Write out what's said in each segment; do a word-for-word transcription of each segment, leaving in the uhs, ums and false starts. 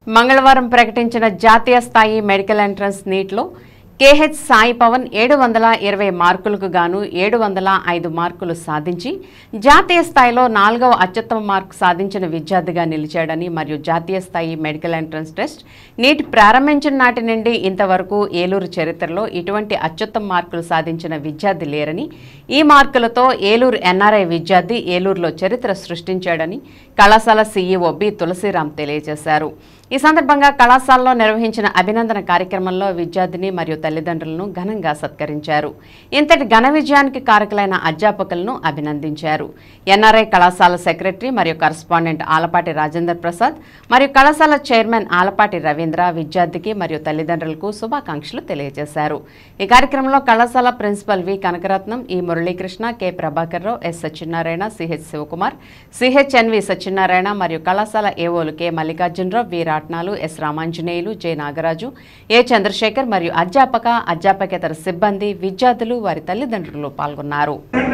మంగళవారం ప్రకటించిన జాతీయ స్థాయి మెడికల్ ఎంట్రన్స్ నీట్లో కేహెచ్ సాయి పవన్ ఏడు వందల ఇరవై మార్కులకు గాను ఏడు వందల ఐదు మార్కులు సాధించి జాతీయ స్థాయిలో నాలుగవ అత్యుత్తమ మార్కు సాధించిన విద్యార్థిగా నిలిచాడని మరియు జాతీయ స్థాయి మెడికల్ ఎంట్రన్స్ టెస్ట్ నీట్ ప్రారంభించిన నాటి నుండి ఇంతవరకు ఏలూరు చరిత్రలో ఇటువంటి అత్యుత్తమ మార్కులు సాధించిన విద్యార్థి లేరని ఈ మార్కులతో ఏలూరు ఎన్ఆర్ఐ విద్యార్థి ఏలూరులో చరిత్ర సృష్టించాడని కళాశాల సీఈఓ బి తులసిరామ్ తెలియజేశారు. ఈ సందర్భంగా కళాశాలలో నిర్వహించిన అభినందన కార్యక్రమంలో విద్యార్థిని మరియు తల్లిదండ్రులను ఘనంగా సత్కరించారు. ఇంతటి ఘన విజయానికి కారకులైన అధ్యాపకులను అభినందించారు. ఎన్ఆర్ఐ కళాశాల సెక్రటరీ మరియు కరస్పాండెంట్ ఆలపాటి రాజేందర్ ప్రసాద్ మరియు కళాశాల చైర్మన్ ఆలపాటి రవీంద్ర విద్యార్థికి మరియు తల్లిదండ్రులకు శుభాకాంక్షలు తెలియజేశారు. ఈ కార్యక్రమంలో కళాశాల principal V Kanakaratnam, E Muralikrishna, K Prabhakar Rao, S Satyanarayana, CH Shivakumar, CHNV Satyanarayana మరియు కళాశాల ఏవోలు K Mallikarjunarao, V Ratnalu, S Ramanjaneyulu, J Nagaraju, A Chandrashekar మరియు అధ్యాపక అధ్యాపకేతర సిబ్బంది, విద్యార్థులు, వారి తల్లిదండ్రులు పాల్గొన్నారు.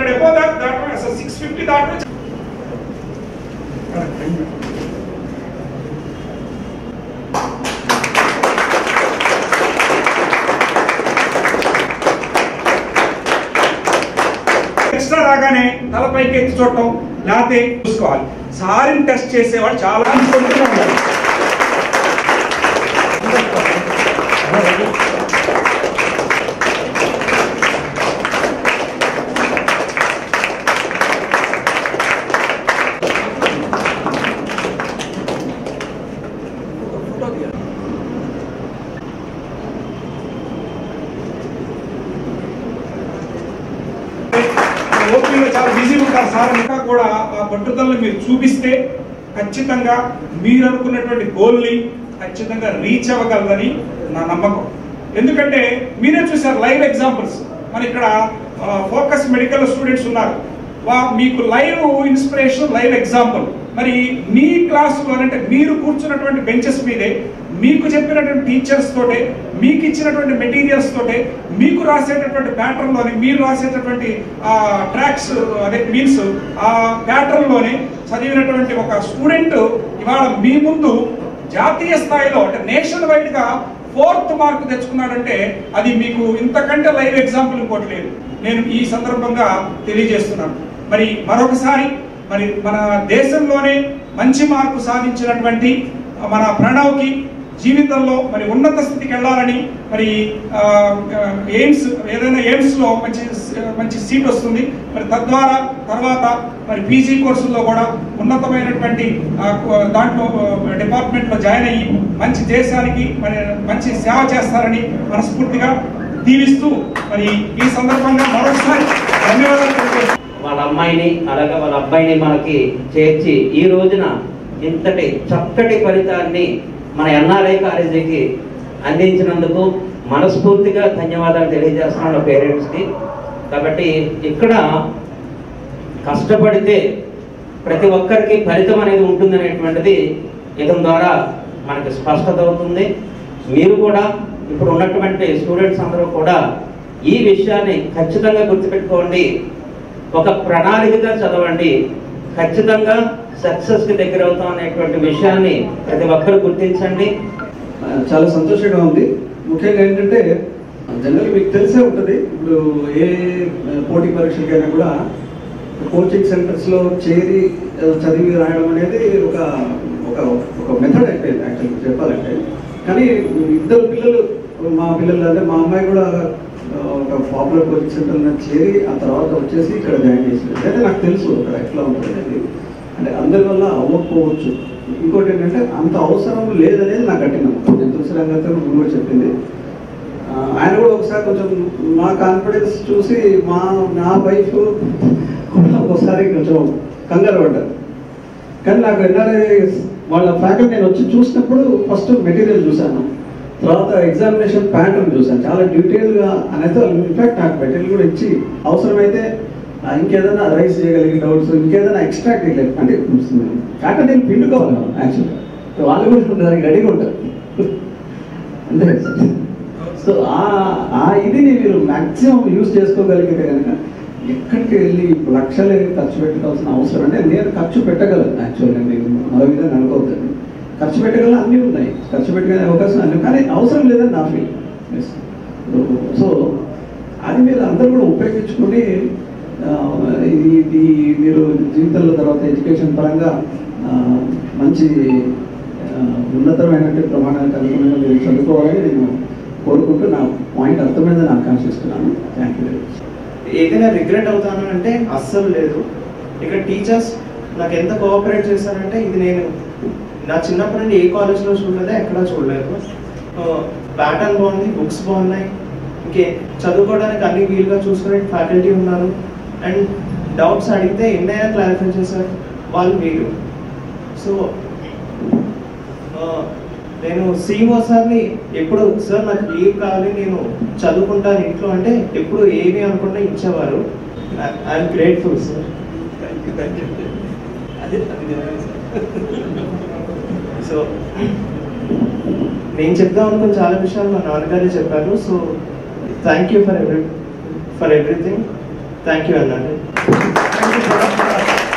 ఎక్స్ట్రా రాగానే తలపైకి ఎత్తి చూడటం లేకపోతే చూసుకోవాలి. సారిని టెస్ట్ చేసేవాడు చాలా ఉంటారు. ఓపీలో చాలా బిజీ ఉంటారు సార్. ఇంకా కూడా ఆ పట్టుదలను మీరు చూపిస్తే ఖచ్చితంగా మీరు అనుకున్నటువంటి గోల్ని ఖచ్చితంగా రీచ్ అవ్వగలదని నా నమ్మకం. ఎందుకంటే మీరే చూసారు లైవ్ ఎగ్జాంపుల్స్. మన ఇక్కడ ఫోకస్ మెడికల్ స్టూడెంట్స్ ఉన్నారు. వా మీకు లైవ్ ఇన్స్పిరేషన్, లైవ్ ఎగ్జాంపుల్. మరి మీ క్లాసులో అంటే మీరు కూర్చున్నటువంటి బెంచెస్ మీదే మీకు చెప్పినటువంటి టీచర్స్ తోటే, మీకు ఇచ్చినటువంటి మెటీరియల్స్ తోటే, మీకు రాసేటటువంటి ప్యాటర్న్లోనే, మీరు రాసేటటువంటి ట్రాక్స్ అదే మీన్స్ ఆ ప్యాటర్న్లోనే చదివినటువంటి ఒక స్టూడెంట్ ఇవాళ మీ ముందు జాతీయ స్థాయిలో అంటే నేషన్ వైడ్గా ఫోర్త్ మార్క్ తెచ్చుకున్నాడంటే అది మీకు ఇంతకంటే లైవ్ ఎగ్జాంపుల్ ఇంకోటి లేదు. నేను ఈ సందర్భంగా తెలియజేస్తున్నాను. మరి మరొకసారి మరి మన దేశంలోనే మంచి మార్కు సాధించినటువంటి మన ప్రణవ్కి జీవితంలో మరి ఉన్నత స్థితికి వెళ్ళాలని, మరి ఎయిమ్స్ ఏదైనా ఎయిమ్స్లో మంచి మంచి సీట్ వస్తుంది. మరి తద్వారా తర్వాత మరి పీజీ కోర్సుల్లో కూడా ఉన్నతమైనటువంటి దాంట్లో డిపార్ట్మెంట్లో జాయిన్ అయ్యి మంచి దేశానికి మరి మంచి సేవ చేస్తారని మనస్ఫూర్తిగా దీవిస్తూ మరి ఈ సందర్భంగా మరొకసారి ధన్యవాదాలు. వాళ్ళ అమ్మాయిని అలాగే వాళ్ళ అబ్బాయిని మనకి చేర్చి ఈ రోజున ఇంతటి చక్కటి ఫలితాన్ని మన ఎన్ఆర్ఐ కాలేజీకి అందించినందుకు మనస్ఫూర్తిగా ధన్యవాదాలు తెలియజేస్తున్నాను పేరెంట్స్కి. కాబట్టి ఇక్కడ కష్టపడితే ప్రతి ఒక్కరికి ఫలితం అనేది ఉంటుందనేటువంటిది ఇతని ద్వారా మనకి స్పష్టత అవుతుంది. మీరు కూడా ఇప్పుడు ఉన్నటువంటి స్టూడెంట్స్ అందరూ కూడా ఈ విషయాన్ని ఖచ్చితంగా గుర్తుపెట్టుకోండి. ఒక ప్రణాళికగా చదవండి. ఖచ్చితంగా సక్సెస్కి దగ్గర అవుతాం అనేటువంటి విషయాన్ని ప్రతి ఒక్కరు గుర్తించండి. చాలా సంతోషంగా ఉంది. ముఖ్యంగా ఏంటంటే జనరల్ మీకు తెలిసే ఉంటుంది, ఇప్పుడు ఏ పోటీ పరీక్షలకైనా కూడా కోచింగ్ సెంటర్స్లో చేరి చదివి రాయడం అనేది ఒక ఒక ఒక మెథడ్ అయిపోయింది యాక్చువల్గా చెప్పాలంటే. కానీ ఇద్దరు పిల్లలు, మా పిల్లలు అంటే మా అమ్మాయి కూడా ఒక పాపులర్ కోచింగ్ సెంటర్లో చేరి ఆ తర్వాత వచ్చేసి ఇక్కడ జాయిన్ చేసింది. అయితే నాకు తెలుసు అక్కడ ఎట్లా ఉంటుంది అనేది. అంటే అందరి వల్ల అవ్వకపోవచ్చు. ఇంకోటి ఏంటంటే అంత అవసరం లేదనేది నాకు గట్టి నమ్మకం. నేను తులసిరామ్ గారితో కూడా చెప్పింది. ఆయన కూడా ఒకసారి కొంచెం మా కాన్ఫిడెన్స్ చూసి మా నా వైఫ్ కూడా ఒకసారి కొంచెం కంగారు పడ్డారు. కానీ నాకు ఎన్ఆర్ఐ వాళ్ళ ఫ్యాకల్టీ నేను వచ్చి చూసినప్పుడు ఫస్ట్ మెటీరియల్ చూశాను, తర్వాత ఎగ్జామినేషన్ ప్యాటర్న్ చూశాను చాలా డీటెయిల్గా. అనేది ఇన్ఫాక్ట్ నాకు మెటీరియల్ కూడా ఇచ్చి అవసరమైతే ఇంకేదైనా రైస్ చేయగలిగే డౌట్స్, ఇంకేదైనా ఎక్స్ట్రాక్ట్ చేయగలిగి అంటే ప్యాటర్న్ నేను పిండుకోవాలి యాక్చువల్గా. వాళ్ళు కూడా దానికి రెడీగా ఉంటారు అంతే సార్. సో ఆ ఇదిని మీరు మ్యాక్సిమం యూజ్ చేసుకోగలిగితే కనుక ఎక్కడికి వెళ్ళి లక్షలు ఖర్చు పెట్టుకోవాల్సిన అవసరం అంటే నేను ఖర్చు పెట్టగలను యాక్చువల్గా. నేను మరో విధంగా అనుకోవద్దండి. ఖర్చు పెట్టగల అన్నీ ఉన్నాయి, ఖర్చు పెట్టగల అవకాశం అన్నీ, కానీ అవసరం లేదని నా ఫీల్. సో అది మీరు అందరూ కూడా ఉపయోగించుకొని ఇది మీరు జీవితంలో తర్వాత ఎడ్యుకేషన్ పరంగా మంచి ఉన్నతమైనటువంటి ప్రమాణాలకు అనుగుణంగా మీరు చదువుకోవాలని నేను కోరుకుంటూ నా పాయింట్ అర్థమైందని ఆకాంక్షిస్తున్నాను. Thank you. ఏదైనా రిగ్రెట్ అవుతాను అంటే అస్సలు లేదు. ఇక్కడ టీచర్స్ నాకు ఎంత కోఆపరేట్ చేశారంటే ఇది నేను నా చిన్నప్పటి నుండి ఏ కాలేజ్లో చూడలేదా, ఎక్కడా చూడలేదు. ప్యాటర్న్ బాగుంది, బుక్స్ బాగున్నాయి, ఇంకే చదువుకోవడానికి అన్ని వీలుగా చూసుకునే ఫ్యాకల్టీ ఉన్నారు. అండ్ డౌట్స్ అడిగితే ఎన్నైనా క్లారిఫై చేశారు వాళ్ళు వీలు. సో నేను సీఓ సార్ని ఎప్పుడు సార్ నాకు లీవ్ కావాలి నేను చదువుకుంటాను ఇంట్లో అంటే ఎప్పుడు ఏమి అనుకుంటే ఇచ్చేవారు. I'm grateful sir. అదే సో నేను చెప్దాం అనుకున్న చాలా విషయాలు మా నాన్నగారే చెప్పారు. So thank you for every for everything. Thank you అన్నాను.